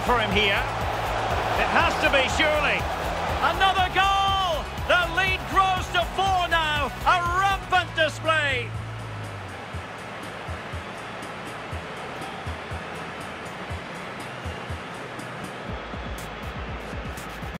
for him here. It has to be, surely. Another goal!